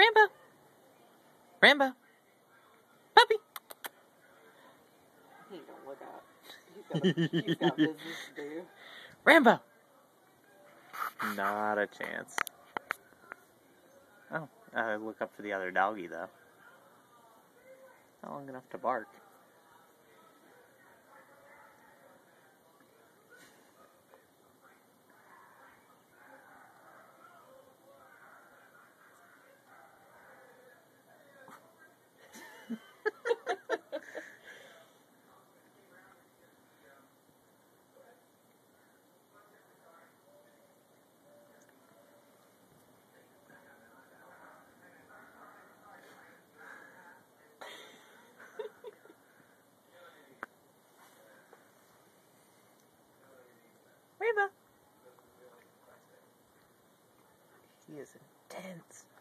Rambo! Rambo! Puppy! He ain't gonna look out. He's got business to do. Rambo! Not a chance. Oh, I look up for the other doggy, though. Not long enough to bark. Rambo! He is intense.